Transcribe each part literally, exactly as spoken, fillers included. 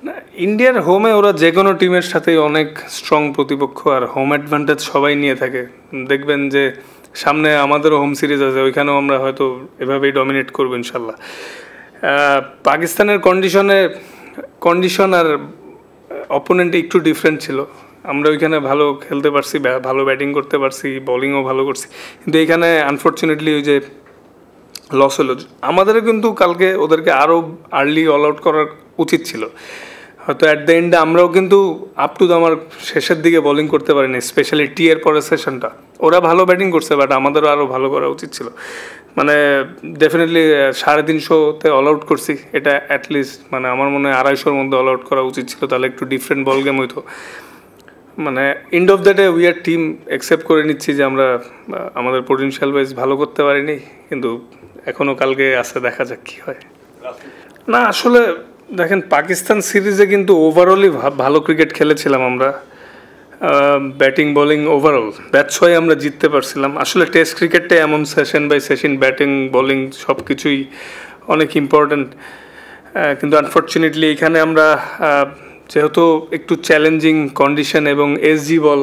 না, ইন্ডিয়ার হোমে ওরা যে কোনো টিমের সাথেই অনেক স্ট্রং প্রতিপক্ষ, আর হোম অ্যাডভান্টেজ সবাই নিয়ে থাকে। দেখবেন যে সামনে আমাদেরও হোম সিরিজ আছে, ওইখানেও আমরা হয়তো এভাবেই ডমিনেট করবো ইনশাল্লাহ। পাকিস্তানের কন্ডিশনে কন্ডিশন আর অপোনেন্ট একটু ডিফারেন্ট ছিল। আমরা ওইখানে ভালো খেলতে পারছি, ভালো ব্যাটিং করতে পারছি, বোলিংও ভালো করছি, কিন্তু এইখানে আনফর্চুনেটলি ওই যে লস হলো। আমাদেরও কিন্তু কালকে ওদেরকে আরও আর্লি অল আউট করার উচিত ছিল হয়তো। অ্যাট দ্য এন্ডে আমরাও কিন্তু আপ টু আমার শেষের দিকে বোলিং করতে পারিনি, স্পেশালি টি এর পরের সেশনটা। ওরা ভালো ব্যাটিং করছে, বাট আমাদেরও আরও ভালো করা উচিত ছিল। মানে ডেফিনেটলি সাড়ে তিনশোতে অল আউট করছি, এটা অ্যাটলিস্ট মানে আমার মনে হয় আড়াইশোর মধ্যে অল আউট করা উচিত ছিল, তাহলে একটু ডিফারেন্ট বল গেম হইতো। মানে end of the day we are team accept করে নিচ্ছি যে আমরা আমাদের পোটেনশিয়াল ওয়াইজ ভালো করতে পারিনি, কিন্তু এখনও কালকে আছে, দেখা যাক কী হয়। না আসলে দেখেন, পাকিস্তান সিরিজে কিন্তু ওভারঅলই ভালো ক্রিকেট খেলেছিলাম আমরা, batting bowling overall, that's why আমরা জিততে পারছিলাম। আসলে টেস্ট ক্রিকেটটা এমন session by session batting bowling সব কিছুই অনেক ইম্পর্ট্যান্ট, কিন্তু আনফর্চুনেটলি এখানে আমরা যেহেতু একটু চ্যালেঞ্জিং কন্ডিশন এবং এসজি বল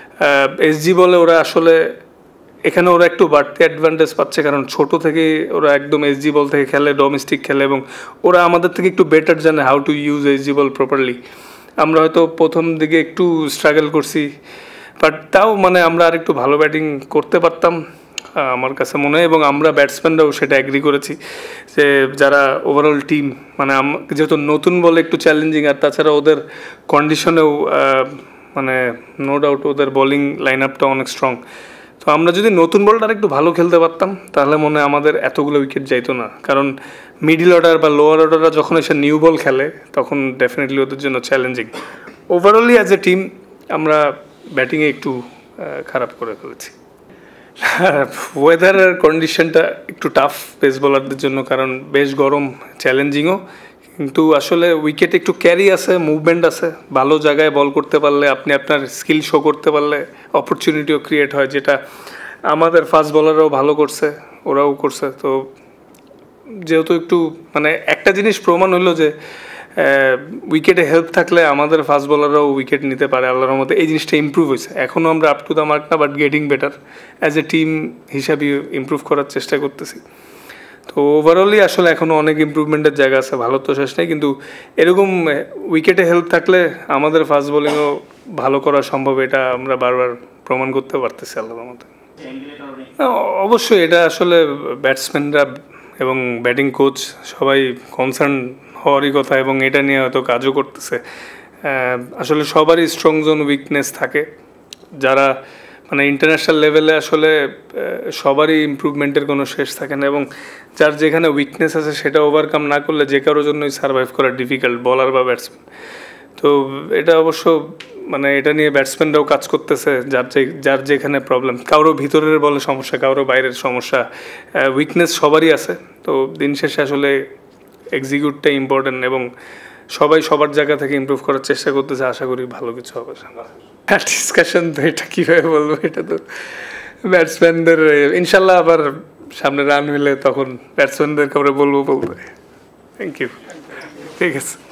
এসজি বলে ওরা আসলে এখানে ওরা একটু বাড়তি অ্যাডভান্টেজ পাচ্ছে, কারণ ছোট থেকে ওরা একদম এসজি বল থেকে খেলে, ডোমেস্টিক খেলে, এবং ওরা আমাদের থেকে একটু বেটার জানে how to use S G ball properly. আমরা হয়তো প্রথম দিকে একটু স্ট্রাগল করছি, বাট তাও মানে আমরা আর একটু ভালো ব্যাটিং করতে পারতাম আমার কাছে মনে হয়, এবং আমরা ব্যাটসম্যানরাও সেটা অ্যাগ্রি করেছি যে যারা ওভারঅল টিম, মানে যেহেতু নতুন বলে একটু চ্যালেঞ্জিং, আর তাছাড়া ওদের কন্ডিশনেও মানে নো ডাউট ওদের বোলিং লাইন আপটা অনেক স্ট্রং। তো আমরা যদি নতুন বলটা একটু ভালো খেলতে পারতাম তাহলে মনে হয় আমাদের এতগুলো উইকেট যাইতো না, কারণ মিডিল অর্ডার বা লোয়ার অর্ডাররা যখন এসে নিউ বল খেলে তখন ডেফিনেটলি ওদের জন্য চ্যালেঞ্জিং। ওভারঅলি অ্যাজ এ টিম আমরা ব্যাটিংয়ে একটু খারাপ করে ফেলেছি। ওয়েদারের কন্ডিশনটা একটু টাফ পেস বোলারদের জন্য, কারণ বেশ গরম, চ্যালেঞ্জিংও, কিন্তু আসলে উইকেট একটু ক্যারি আছে, মুভমেন্ট আছে, ভালো জায়গায় বল করতে পারলে, আপনি আপনার স্কিল শো করতে পারলে অপরচুনিটিও ক্রিয়েট হয়, যেটা আমাদের ফাস্ট বলাররাও ভালো করছে, ওরাও করছে। তো যেহেতু একটু মানে একটা জিনিস প্রমাণ হলো যে উইকেটে হেল্প থাকলে আমাদের ফাস্ট বলাররাও উইকেট নিতে পারে আল্লাহর মধ্যে, এই জিনিসটা ইম্প্রুভ হয়েছে। এখনও আমরা আপ টু দ্য মার্ক না, but getting better as a team হিসাবে ইম্প্রুভ করার চেষ্টা করতেছি। তো ওভারঅলই আসলে এখনও অনেক ইম্প্রুভমেন্টের জায়গা আছে, ভালো তো শেষ নেই, কিন্তু এরকম উইকেটে হেল্প থাকলে আমাদের ফাস্ট বোলিংও ভালো করা সম্ভব, এটা আমরা বারবার প্রমাণ করতে পারতেছি আল্লাহর মধ্যে। অবশ্যই এটা আসলে ব্যাটসম্যানরা এবং ব্যাটিং কোচ সবাই কনসার্ন হওয়ারই কথা, এবং এটা নিয়ে হয়তো কাজও করতেছে। আসলে সবারই স্ট্রং জোন উইকনেস থাকে, যারা মানে ইন্টারন্যাশনাল লেভেলে আসলে সবারই ইমপ্রুভমেন্টের কোনো শেষ থাকে না, এবং যার যেখানে উইকনেস আছে সেটা ওভারকাম না করলে যে কারোর জন্যই সার্ভাইভ করা ডিফিকাল্ট, বলার বা ব্যাটসম্যান। তো এটা অবশ্য মানে এটা নিয়ে ব্যাটসম্যানরাও কাজ করতেছে, যার যে যার যেখানে প্রবলেম, কারো ভিতরের বলে সমস্যা, কারো বাইরের সমস্যা, উইকনেস সবারই আছে। তো দিন শেষে আসলে এক্সিকিউটটা ইম্পর্টেন্ট, এবং সবাই সবার জায়গা থেকে ইমপ্রুভ করার চেষ্টা করতেছে, আশা করি ভালো কিছু হবে। ডিসকাশন তো এটা কীভাবে বলবো, এটা তো ব্যাটসম্যানদের ইনশাল্লাহ আবার সামনে রান হলে তখন ব্যাটসম্যানদের কাউরে বলবো বলবো। থ্যাংক ইউ, ঠিক আছে।